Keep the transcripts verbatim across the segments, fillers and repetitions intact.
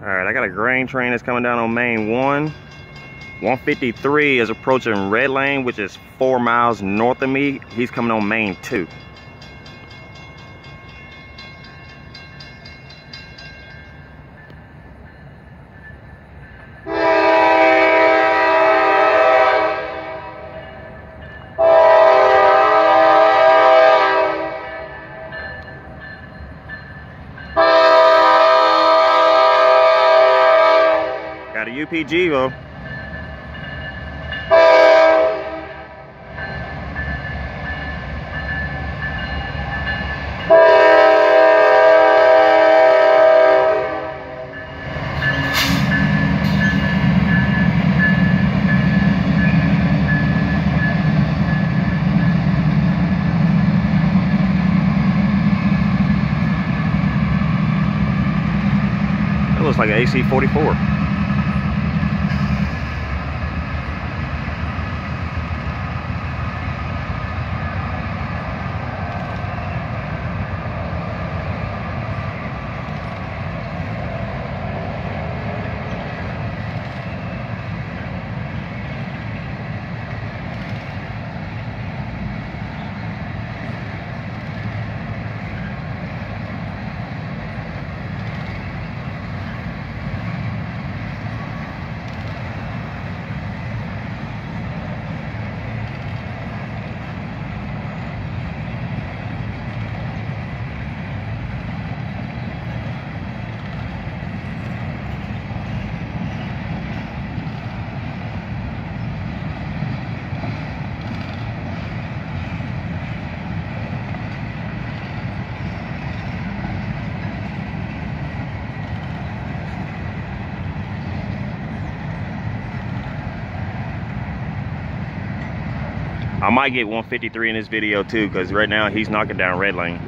Alright, I got a grain train that's coming down on main one. one fifty-three is approaching red lane, which is four miles north of me. He's coming on main two. Got a U P G though. That looks like an A C forty-four. I might get one fifty-three in this video too, because right now he's knocking down red lane.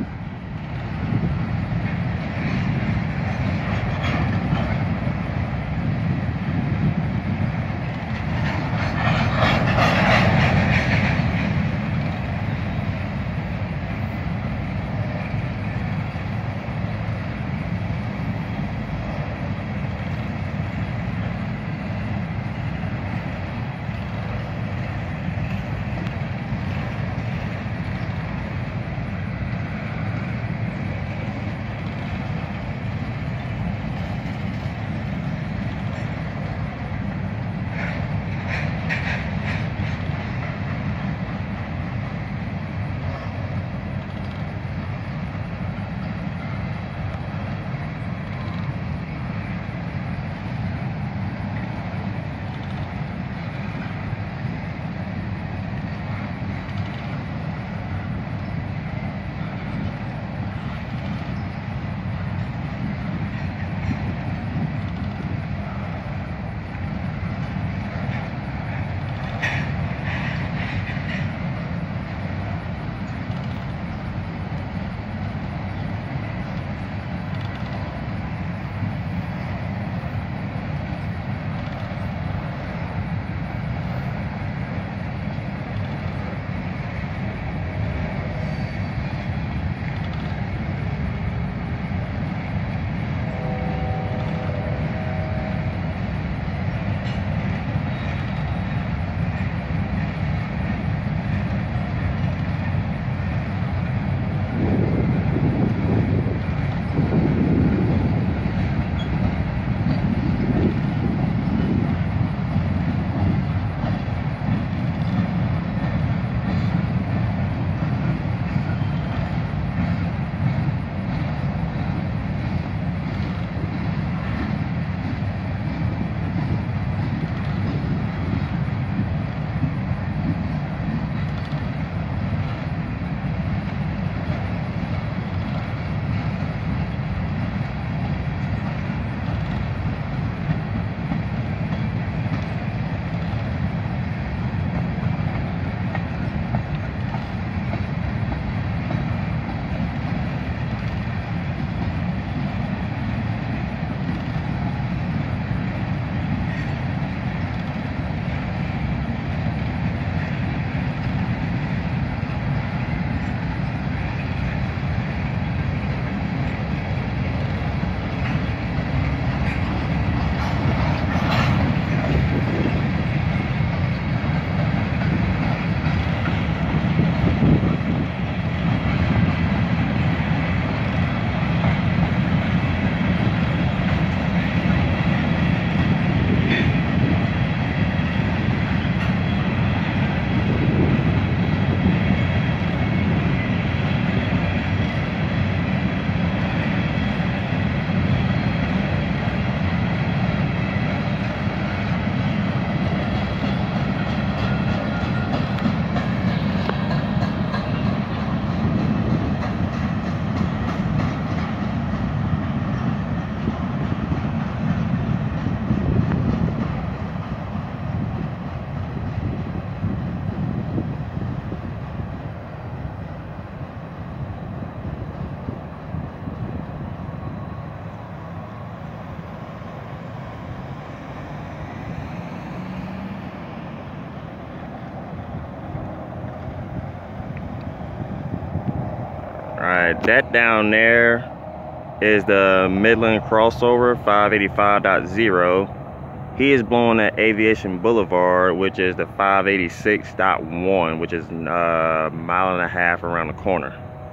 Alright, that down there is the Midland crossover five eighty-five point zero. He is blowing at Aviation Boulevard, which is the five eighty-six point one, which is a mile and a half around the corner.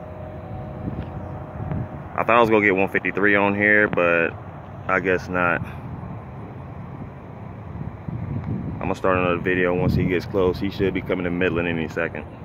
I thought I was gonna get one fifty-three on here, but I guess not. I'm gonna start another video once he gets close. He should be coming to Midland any second.